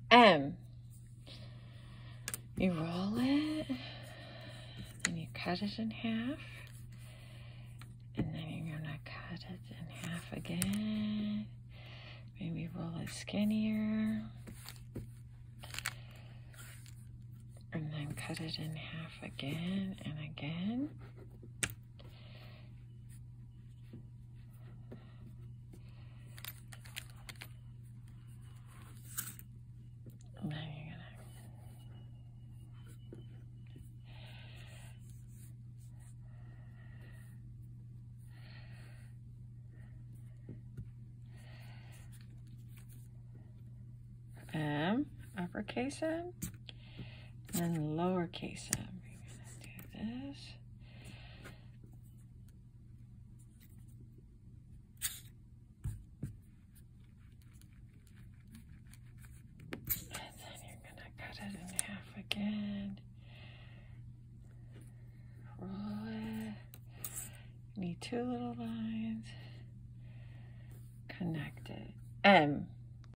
M. You roll it, then you cut it in half, and then you're gonna cut it in half again. Maybe roll it skinnier, and then cut it in half again and again. And then you're M, uppercase M, and then lowercase m. We're gonna do this. And then you're gonna cut it in half again. Roll it. You need two little lines. Connect it. M.